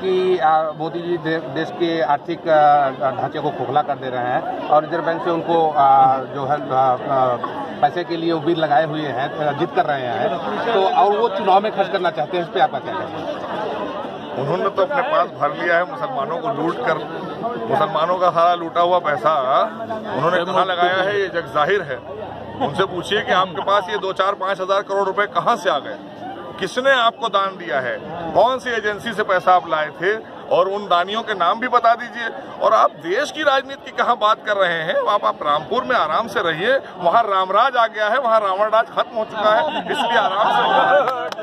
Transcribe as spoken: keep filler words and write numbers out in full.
कि मोदी जी दे, देश के आर्थिक ढांचे को खोखला कर दे रहे हैं और रिजर्व बैंक से उनको जो है पैसे के लिए उम्मीद लगाए हुए हैं, जिद कर रहे हैं, तो और वो चुनाव में खर्च करना चाहते हैं। इस पर आपका क्या कहना है? उन्होंने तो अपने पास भर लिया है मुसलमानों को लूट कर। मुसलमानों का सारा लूटा हुआ पैसा उन्होंने कहाँ लगाया है, ये जग जाहिर है। उनसे पूछिए कि आपके पास ये दो चार पांच हजार करोड़ रुपए कहाँ से आ गए, किसने आपको दान दिया है, कौन सी एजेंसी से पैसा आप लाए थे, और उन दानियों के नाम भी बता दीजिए। और आप देश की राजनीति की कहाँ बात कर रहे हैं? आप, आप रामपुर में आराम से रहिए, वहाँ रामराज आ गया है, वहाँ रावण राज खत्म हो चुका है, इसलिए आराम से